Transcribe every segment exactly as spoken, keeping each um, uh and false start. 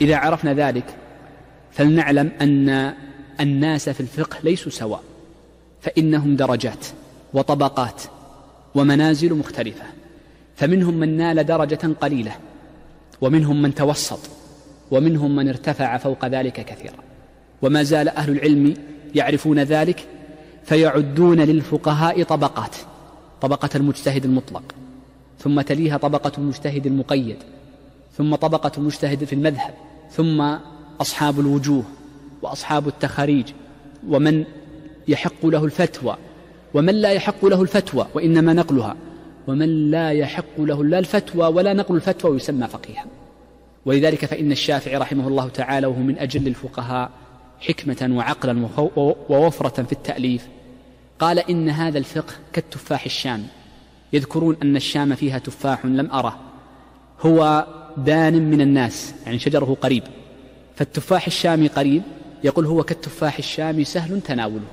إذا عرفنا ذلك فلنعلم أن الناس في الفقه ليسوا سواء، فإنهم درجات وطبقات ومنازل مختلفة، فمنهم من نال درجة قليلة، ومنهم من توسط، ومنهم من ارتفع فوق ذلك كثيرا. وما زال أهل العلم يعرفون ذلك فيعدون للفقهاء طبقات: طبقة المجتهد المطلق، ثم تليها طبقة المجتهد المقيد، ثم طبقة المجتهد في المذهب، ثم أصحاب الوجوه وأصحاب التخاريج، ومن يحق له الفتوى ومن لا يحق له الفتوى وإنما نقلها، ومن لا يحق له لا الفتوى ولا نقل الفتوى يسمى فقيها. ولذلك فإن الشافعي رحمه الله تعالى وهو من أجل الفقهاء حكمة وعقلا ووفرة في التأليف قال إن هذا الفقه كالتفاح الشامي. يذكرون أن الشام فيها تفاح لم أره، هو دان من الناس، يعني شجره قريب، فالتفاح الشامي قريب، يقول هو كالتفاح الشامي سهل تناوله،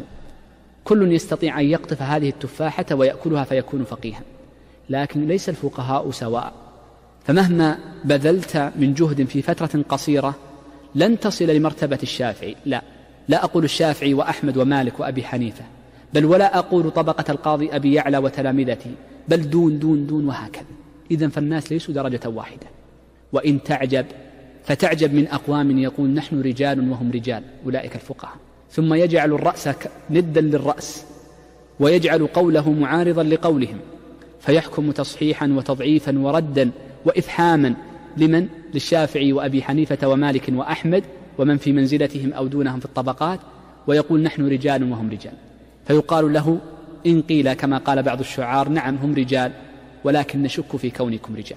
كل يستطيع أن يقطف هذه التفاحة ويأكلها فيكون فقيها. لكن ليس الفقهاء سواء، فمهما بذلت من جهد في فترة قصيرة لن تصل لمرتبة الشافعي. لا لا أقول الشافعي وأحمد ومالك وأبي حنيفة، بل ولا أقول طبقة القاضي أبي يعلى وتلامذته، بل دون دون دون وهكذا. إذن فالناس ليسوا درجة واحدة. وإن تعجب فتعجب من أقوام يقول نحن رجال وهم رجال، أولئك الفقهاء، ثم يجعل الرأس ندا للرأس ويجعل قوله معارضا لقولهم، فيحكم تصحيحا وتضعيفا وردا وإفحاما لمن؟ للشافعي وأبي حنيفة ومالك وأحمد ومن في منزلتهم أو دونهم في الطبقات، ويقول نحن رجال وهم رجال. فيقال له إن قيل كما قال بعض الشعار نعم هم رجال ولكن نشك في كونكم رجال.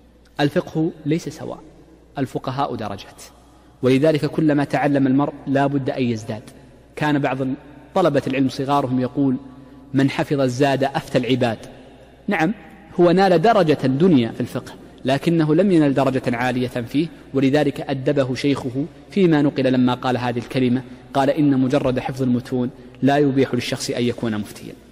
الفقه ليس سواء، الفقهاء درجات، ولذلك كلما تعلم المرء لا بد أن يزداد. كان بعض طلبة العلم صغارهم يقول من حفظ الزاد أفتى العباد. نعم هو نال درجة دنيا في الفقه لكنه لم ينل درجة عالية فيه، ولذلك أدبه شيخه فيما نقل لما قال هذه الكلمة، قال إن مجرد حفظ المتون لا يبيح للشخص أن يكون مفتيا.